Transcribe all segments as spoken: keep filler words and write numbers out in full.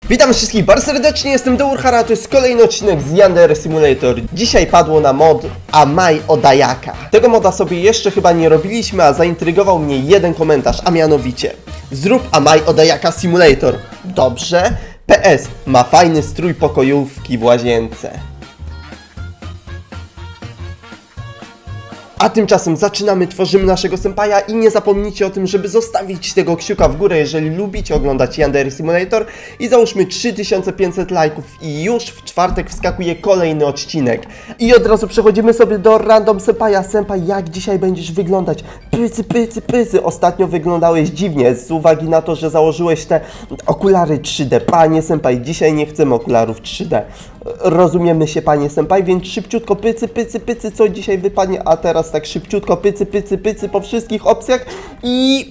Witam wszystkich bardzo serdecznie, jestem Dourhara, to jest kolejny odcinek z Yandere Simulator. Dzisiaj padło na mod Amai Odayaka. Tego moda sobie jeszcze chyba nie robiliśmy, a zaintrygował mnie jeden komentarz, a mianowicie: zrób Amai Odayaka Simulator. Dobrze. P S. Ma fajny strój pokojówki w łazience. A tymczasem zaczynamy, tworzymy naszego senpaja i nie zapomnijcie o tym, żeby zostawić tego kciuka w górę, jeżeli lubicie oglądać Yandere Simulator, i załóżmy trzy tysiące pięćset lajków i już w czwartek wskakuje kolejny odcinek. I od razu przechodzimy sobie do random senpaja. Senpai, jak dzisiaj będziesz wyglądać? Pycy, pycy, pycy. Ostatnio wyglądałeś dziwnie z uwagi na to, że założyłeś te okulary trzy D. Panie senpai, dzisiaj nie chcemy okularów trzy D. Rozumiemy się, panie senpai, więc szybciutko pycy, pycy, pycy, co dzisiaj wypadnie, a teraz tak szybciutko pycy, pycy, pycy po wszystkich opcjach i...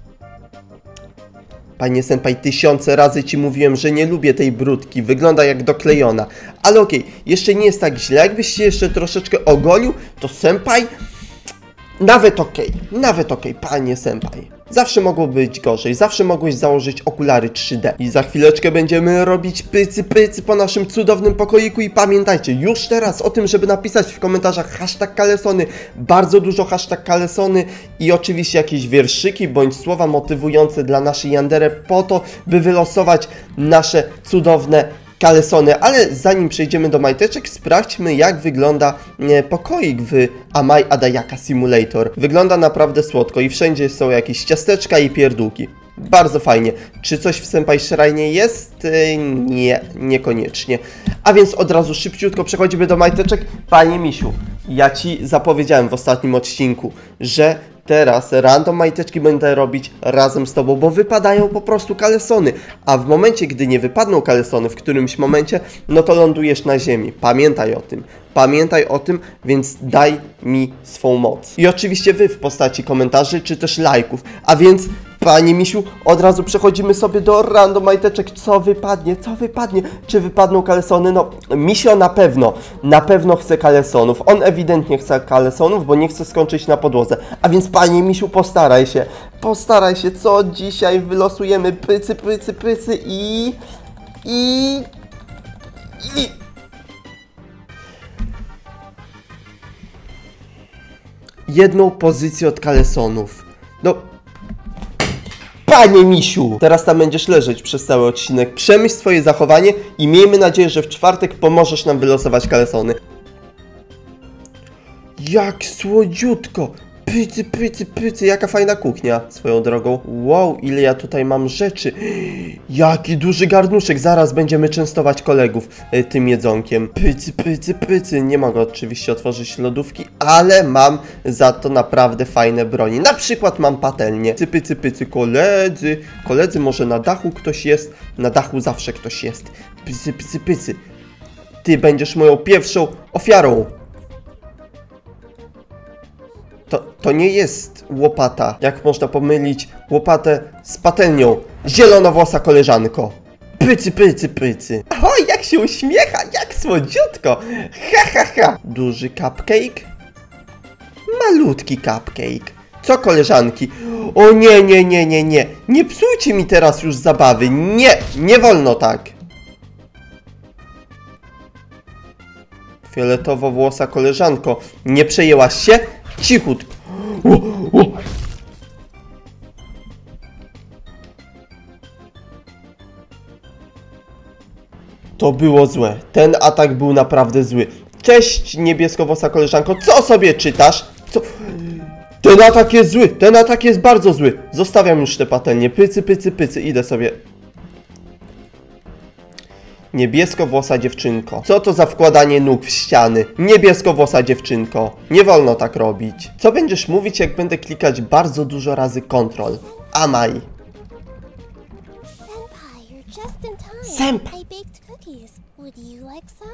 Panie senpai, tysiące razy ci mówiłem, że nie lubię tej brudki, wygląda jak doklejona. Ale okej, okay, jeszcze nie jest tak źle, jakbyś się jeszcze troszeczkę ogolił, to senpai... Nawet okej, okay, nawet okej, okay, panie senpai. Zawsze mogło być gorzej, zawsze mogłeś założyć okulary trzy D. I za chwileczkę będziemy robić pycy pycy po naszym cudownym pokoiku. I pamiętajcie już teraz o tym, żeby napisać w komentarzach hashtag kalesony, bardzo dużo hashtag kalesony i oczywiście jakieś wierszyki bądź słowa motywujące dla naszej Yandere po to, by wylosować nasze cudowne kalesony. Ale zanim przejdziemy do majteczek, sprawdźmy, jak wygląda e, pokoik w Amai Odayaka Simulator. Wygląda naprawdę słodko i wszędzie są jakieś ciasteczka i pierdółki. Bardzo fajnie. Czy coś w Senpai Shrine jest? E, nie, niekoniecznie. A więc od razu szybciutko przechodzimy do majteczek. Panie misiu, ja ci zapowiedziałem w ostatnim odcinku, że teraz random majteczki będę robić razem z tobą, bo wypadają po prostu kalesony. A w momencie, gdy nie wypadną kalesony w którymś momencie, no to lądujesz na ziemi. Pamiętaj o tym. Pamiętaj o tym, więc daj mi swą moc. I oczywiście wy w postaci komentarzy, czy też lajków. A więc, panie misiu, od razu przechodzimy sobie do random majteczek. Co wypadnie? Co wypadnie? Czy wypadną kalesony? No, misio na pewno. Na pewno chce kalesonów. On ewidentnie chce kalesonów, bo nie chce skończyć na podłodze. A więc, panie misiu, postaraj się. Postaraj się, co dzisiaj wylosujemy. Pycy, pycy, pycy i... I... I... jedną pozycję od kalesonów. No... Panie misiu! Teraz tam będziesz leżeć przez cały odcinek. Przemyśl swoje zachowanie i miejmy nadzieję, że w czwartek pomożesz nam wylosować kalesony. Jak słodziutko! Pycy, pycy, pycy, jaka fajna kuchnia swoją drogą. Wow, ile ja tutaj mam rzeczy. Jaki duży garnuszek, zaraz będziemy częstować kolegów y, tym jedzonkiem. Pycy, pycy, pycy. Nie mogę oczywiście otworzyć lodówki, ale mam za to naprawdę fajne broni. Na przykład mam patelnię. Pycy, pycy, pycy, koledzy. Koledzy, może na dachu ktoś jest? Na dachu zawsze ktoś jest. Pycy, pycy, pycy. Ty będziesz moją pierwszą ofiarą. To, to nie jest łopata. Jak można pomylić łopatę z patelnią? Zielonowłosa koleżanko. Pycy, pycy, pycy. Oj, jak się uśmiecha, jak słodziutko. Ha, ha, ha. Duży cupcake? Malutki cupcake. Co, koleżanki? O nie, nie, nie, nie, nie. Nie psujcie mi teraz już zabawy. Nie, nie wolno tak. Fioletowo-włosa koleżanko. Nie przejęłaś się? Cichutko. O, o. To było złe. Ten atak był naprawdę zły. Cześć, niebieskowłosa koleżanko. Co sobie czytasz? Co? Ten atak jest zły. Ten atak jest bardzo zły. Zostawiam już te patelnie. Pycy, pycy, pycy. Idę sobie. Niebieskowłosa dziewczynko. Co to za wkładanie nóg w ściany? Niebieskowłosa dziewczynko. Nie wolno tak robić. Co będziesz mówić, jak będę klikać bardzo dużo razy Ctrl? Amai. Senpai, you're just in time. Senpai. I baked cookies. Would you like some?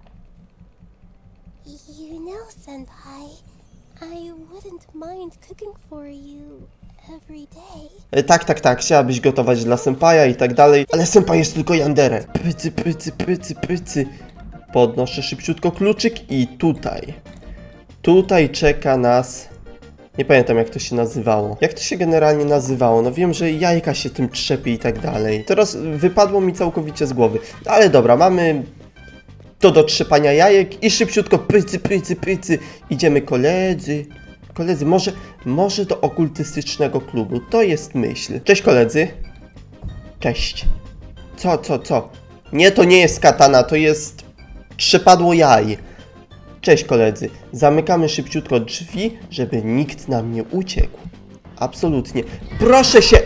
You know, Senpai, I wouldn't mind cooking for you every day. E, tak, tak, tak. Chciałabyś gotować dla senpaja i tak dalej. Ale senpai jest tylko Yandere. Pycy, pycy, pycy, pycy. Podnoszę szybciutko kluczyk i tutaj. Tutaj czeka nas Nie pamiętam, jak to się nazywało. Jak to się generalnie nazywało? No wiem, że jajka się tym trzepie i tak dalej. Teraz wypadło mi całkowicie z głowy. Ale dobra, mamy to do trzepania jajek i szybciutko pycy, pycy, pycy. Idziemy, koledzy. Koledzy, może, może do okultystycznego klubu. To jest myśl. Cześć, koledzy. Cześć. Co, co, co? Nie, to nie jest katana, to jest trzepadło jaj. Cześć, koledzy. Zamykamy szybciutko drzwi, żeby nikt nam nie uciekł. Absolutnie. Proszę się...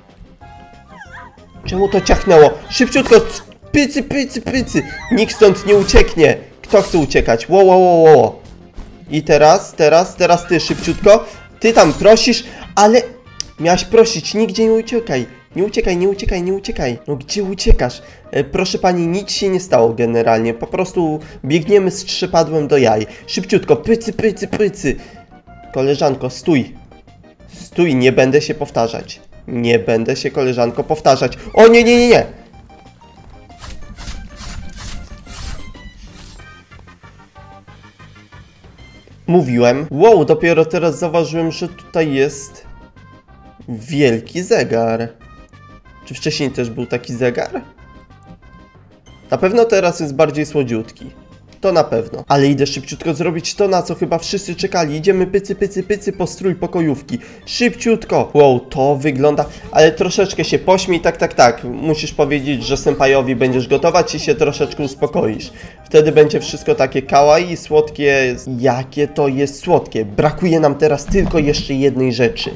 Czemu to ciachnęło? Szybciutko... Pycy, pycy, pycy. Nikt stąd nie ucieknie. Kto chce uciekać? Ło, ło, ło, ło. I teraz, teraz, teraz ty szybciutko. Ty tam prosisz, ale... Miałaś prosić, nigdzie nie uciekaj. Nie uciekaj, nie uciekaj, nie uciekaj. No gdzie uciekasz? E, proszę pani, nic się nie stało generalnie. Po prostu biegniemy z trzepadłem do jaj. Szybciutko, pycy, pycy, pycy. Koleżanko, stój. Stój, nie będę się powtarzać. Nie będę się, koleżanko, powtarzać. O nie, nie, nie, nie. Mówiłem. Wow, dopiero teraz zauważyłem, że tutaj jest wielki zegar. Czy wcześniej też był taki zegar? Na pewno teraz jest bardziej słodziutki. To na pewno. Ale idę szybciutko zrobić to, na co chyba wszyscy czekali. Idziemy pycy, pycy, pycy po strój pokojówki. Szybciutko. Wow, to wygląda... Ale troszeczkę się pośmiej, tak, tak, tak. Musisz powiedzieć, że senpajowi będziesz gotować i się troszeczkę uspokoisz. Wtedy będzie wszystko takie kawaii, słodkie. Jakie to jest słodkie. Brakuje nam teraz tylko jeszcze jednej rzeczy.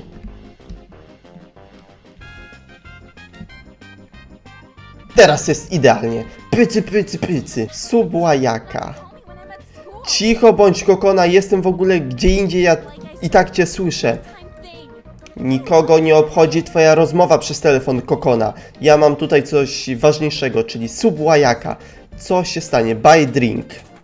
Teraz jest idealnie. Pycy, pycy, pycy. Subłajaka. Cicho bądź, Kokona, jestem w ogóle gdzie indziej, ja i tak cię słyszę. Nikogo nie obchodzi twoja rozmowa przez telefon, Kokona. Ja mam tutaj coś ważniejszego, czyli subłajaka. Co się stanie? Buy drink.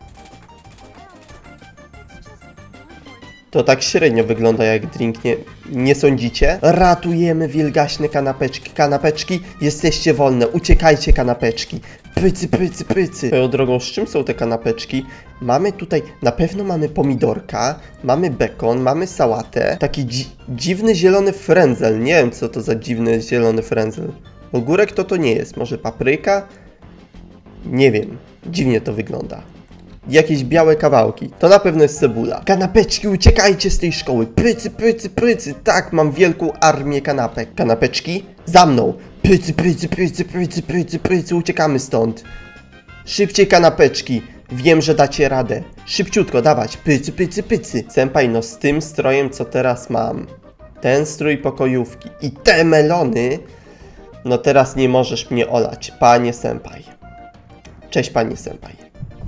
To tak średnio wygląda jak drink, nie, nie sądzicie? Ratujemy wielgaśne kanapeczki. Kanapeczki, jesteście wolne, uciekajcie, kanapeczki. Pycy, pycy, pycy. Swoją drogą, z czym są te kanapeczki? Mamy tutaj, na pewno mamy pomidorka, mamy bekon, mamy sałatę. Taki dzi dziwny zielony frędzel. Nie wiem, co to za dziwny zielony frędzel. Ogórek to to nie jest. Może papryka? Nie wiem. Dziwnie to wygląda. Jakieś białe kawałki. To na pewno jest cebula. Kanapeczki, uciekajcie z tej szkoły. Pycy, pycy, pycy. Tak, mam wielką armię kanapek. Kanapeczki, za mną. Pycy, pycy, pycy, pycy, pycy, pycy. Uciekamy stąd. Szybciej, kanapeczki. Wiem, że dacie radę. Szybciutko, dawać. Pycy, pycy, pycy. Senpai, no z tym strojem, co teraz mam. Ten strój pokojówki i te melony. No teraz nie możesz mnie olać, panie senpai. Cześć, panie senpai.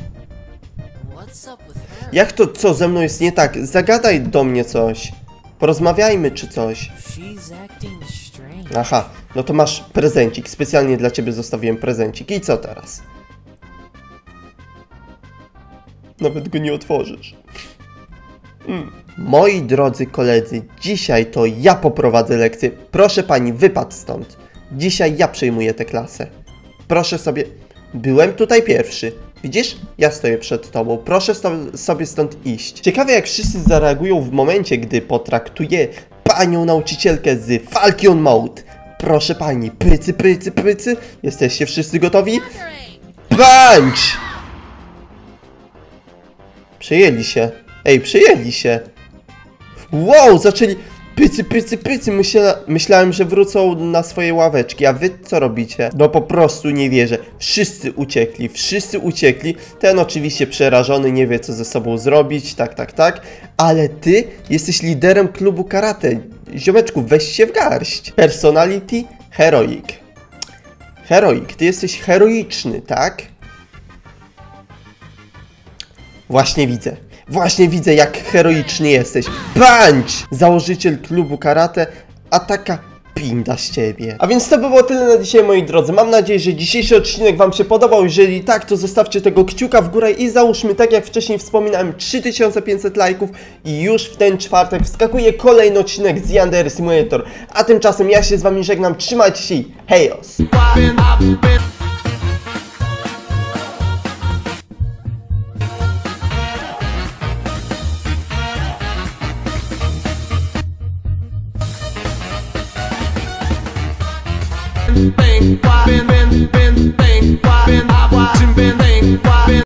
Jak to, co ze mną jest nie tak? Zagadaj do mnie coś. Porozmawiajmy czy coś. Aha, no to masz prezencik. Specjalnie dla ciebie zostawiłem prezencik. I co teraz? Nawet go nie otworzysz. Mm. Moi drodzy koledzy, dzisiaj to ja poprowadzę lekcję. Proszę pani, wypadł stąd. Dzisiaj ja przejmuję tę klasę. Proszę sobie... Byłem tutaj pierwszy. Widzisz? Ja stoję przed tobą. Proszę sto sobie stąd iść. Ciekawe, jak wszyscy zareagują w momencie, gdy potraktuję panią nauczycielkę z Falcon Mode. Proszę pani, pycy, pycy, pycy. Jesteście wszyscy gotowi? Punch! Przejęli się. Ej, przejęli się. Wow, zaczęli... Pycy, pycy, pycy. Myśla... Myślałem, że wrócą na swoje ławeczki. A wy co robicie? No po prostu nie wierzę. Wszyscy uciekli. Wszyscy uciekli. Ten oczywiście przerażony, nie wie co ze sobą zrobić. Tak, tak, tak. Ale ty jesteś liderem klubu karate. Ziomeczku, weź się w garść. Personality heroic. Heroic. Ty jesteś heroiczny, tak? Właśnie widzę. Właśnie widzę, jak heroiczny jesteś. Punch! Założyciel klubu karate, a taka pinda z ciebie. A więc to by było tyle na dzisiaj, moi drodzy. Mam nadzieję, że dzisiejszy odcinek wam się podobał. Jeżeli tak, to zostawcie tego kciuka w górę i załóżmy, tak jak wcześniej wspominałem, trzy tysiące pięćset lajków i już w ten czwartek wskakuje kolejny odcinek z Yandere Simulator. A tymczasem ja się z wami żegnam. Trzymajcie się i hejos! think why